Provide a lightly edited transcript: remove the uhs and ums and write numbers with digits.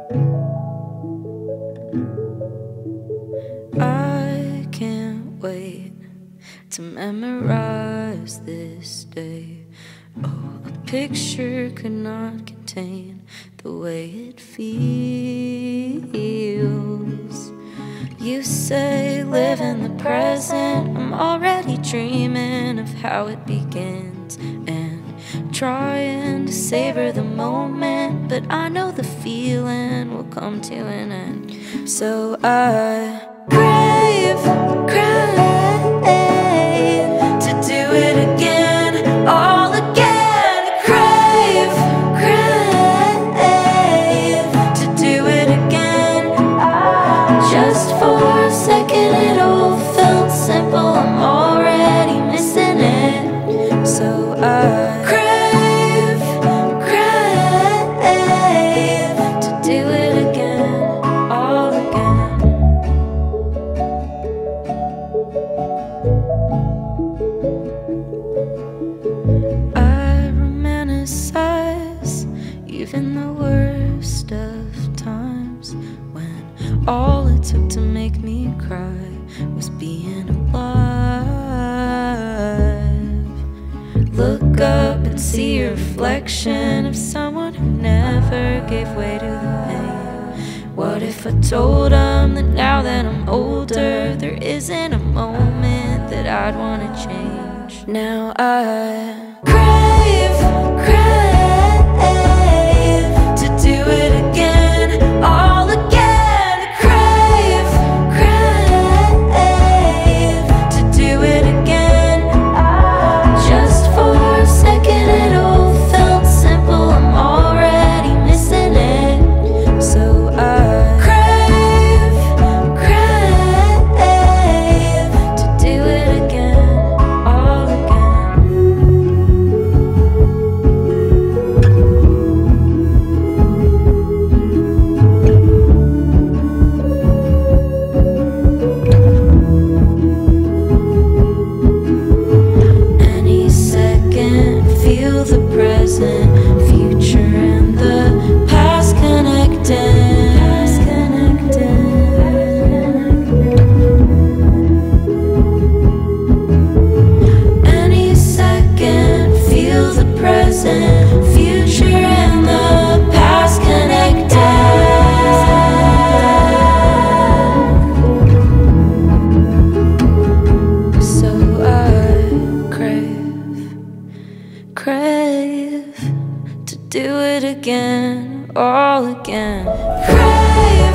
I can't wait to memorize this day. Oh, a picture could not contain the way it feels. You say live in the present, I'm already dreaming of how it begins, and trying to savor the moment, but I know the feeling will come to an end. So I crave to do it again, all again. Crave to do it again. Just for a second it all felt simple, I'm already missing it. So I crave to do it again, all again. I romanticize even the worst of times, when all it took to make me cry was being alive. Look up and see a reflection of someone who never gave way to the pain. What if I told them that now that I'm older, there isn't a moment that I'd want to change? Now I crave to do it again, all again. Crave to do it again. Just for a second it all felt simple, I'm already missing it. So I crave to do it again, all again. Any second, feel the present, future and the past connecting. Any second, feel the present, future and the past connected. So I crave to do it again, all again. Crave